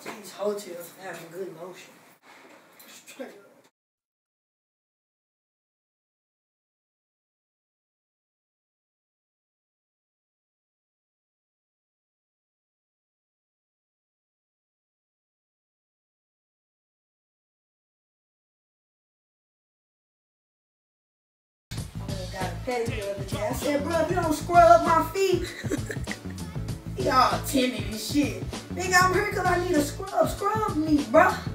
These hotels having good motion. Straight up. Got a pedicure the other day. I said, bro, if you don't scrub my feet, y'all timid and shit. Nigga, I'm here because I need a scrub. Scrub me, bro.